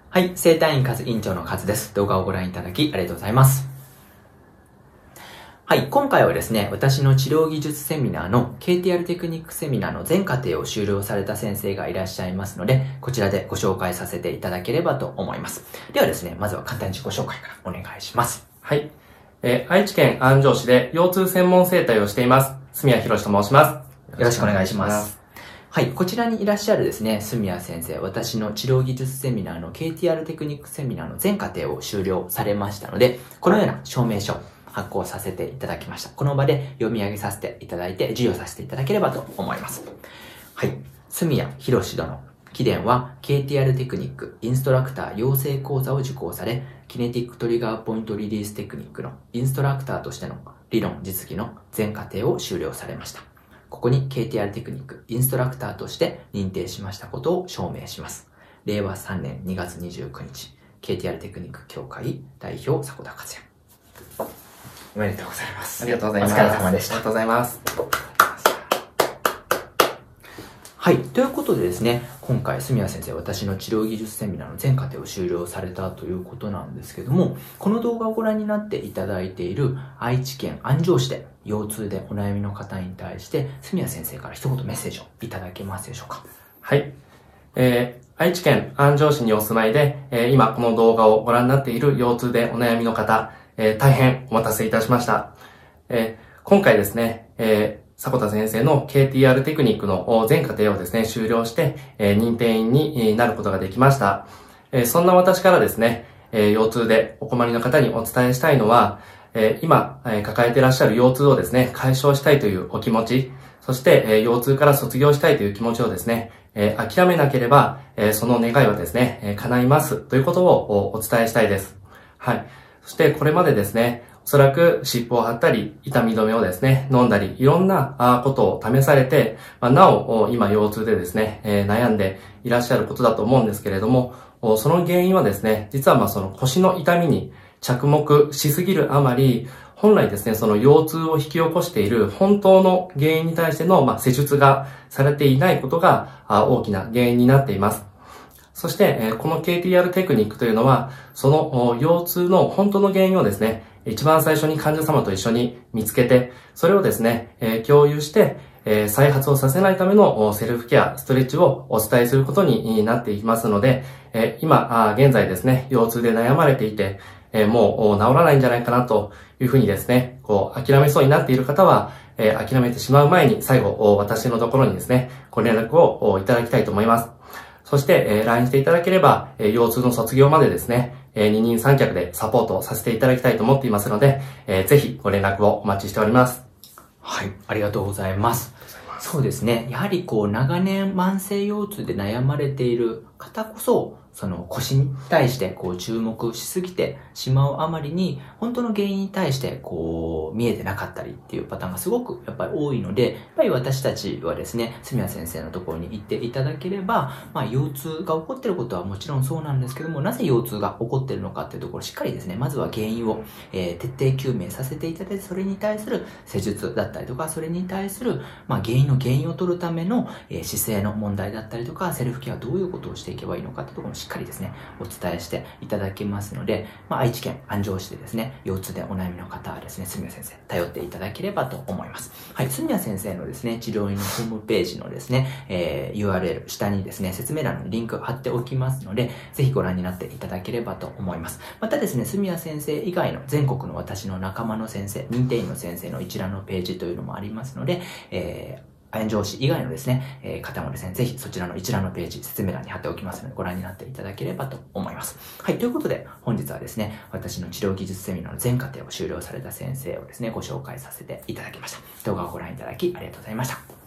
はい、整体院カズ院長のカズです。動画をご覧いただきありがとうございます。はい、今回はですね、私の治療技術セミナーの KTR テクニックセミナーの全課程を修了された先生がいらっしゃいますので、こちらでご紹介させていただければと思います。ではですね、まずは簡単に自己紹介からお願いします。 はい。愛知県安城市で腰痛専門整体をしています。住谷博と申します。 よろしくお願いします。はい、こちらにいらっしゃるですね、住谷先生、私の治療技術セミナーの KTR テクニックセミナーの全課程を修了されましたので、このような証明書、発行させていただきました。この場で読み上げさせていただいて、授与させていただければと思います。はい。住谷博殿。貴殿は KTR テクニックインストラクター養成講座を受講され、キネティックトリガーポイントリリーステクニックのインストラクターとしての理論実技の全課程を修了されました。ここに KTR テクニックインストラクターとして認定しましたことを証明します。令和3年2月29日、KTR テクニック協会代表迫田克也。おめでとうございます。 ありがとうございます。 お疲れ様でした。 ありがとうございます。 はい。ということでですね、今回、住谷先生、私の治療技術セミナーの全課程を修了されたということなんですけども、この動画をご覧になっていただいている愛知県安城市で腰痛でお悩みの方に対して、住谷先生から一言メッセージをいただけますでしょうか。 はい。愛知県安城市にお住まいで、今この動画をご覧になっている腰痛でお悩みの方、大変お待たせいたしました。今回ですね、迫田先生の KTR テクニックの全課程をですね、修了して、認定員になることができました。そんな私からですね、腰痛でお困りの方にお伝えしたいのは、今、抱えていらっしゃる腰痛をですね、解消したいというお気持ち、そして、腰痛から卒業したいという気持ちをですね、諦めなければ、その願いはですね、叶いますということをお伝えしたいです。はい。そしてこれまでですね、おそらく湿布を貼ったり、痛み止めをですね、飲んだり、いろんなことを試されて、なお今腰痛でですね、悩んでいらっしゃることだと思うんですけれども、その原因はですね、実はその腰の痛みに着目しすぎるあまり、本来ですね、その腰痛を引き起こしている本当の原因に対しての施術がされていないことが大きな原因になっています。そして、この KTR テクニックというのは、その腰痛の本当の原因をですね、一番最初に患者様と一緒に見つけて、それをですね、共有して、再発をさせないためのセルフケア、ストレッチをお伝えすることになっていますので、今、現在ですね、腰痛で悩まれていて、もう治らないんじゃないかなというふうにですね、諦めそうになっている方は、諦めてしまう前に最後、私のところにですね、ご連絡をいただきたいと思います。そして、LINE していただければ、腰痛の卒業までですね、二人三脚でサポートさせていただきたいと思っていますので、ぜひご連絡をお待ちしております。 はい、ありがとうございます。そうですね。やはり長年慢性腰痛で悩まれている方こそ、その腰に対して注目しすぎてしまうあまりに、本当の原因に対して見えてなかったりっていうパターンがすごくやっぱり多いので、やっぱり私たちはですね、住谷先生のところに行っていただければ、腰痛が起こっていることはもちろんそうなんですけども、なぜ腰痛が起こっているのかっていうところをしっかりですね、まずは原因を、徹底究明させていただいて、それに対する施術だったりとか、それに対する、原因を取るための、姿勢の問題だったりとか、セルフケアどういうことをしていけばいいのかっていうところをしっかりですね、お伝えしていただけますので、愛知県安城市でですね、腰痛でお悩みの方はですね、住谷先生、頼っていただければと思います。はい、住谷先生のですね、治療院のホームページのですね、URL 下にですね、説明欄のリンク貼っておきますので、ぜひご覧になっていただければと思います。またですね、住谷先生以外の全国の私の仲間の先生、認定員の先生の一覧のページというのもありますので、安城市以外のですね、方もですね、ぜひそちらの一覧のページ、説明欄に貼っておきますので、ご覧になっていただければと思います。はい、ということで、本日はですね、私の治療技術セミナーの全課程を修了された先生をですね、ご紹介させていただきました。動画をご覧いただきありがとうございました。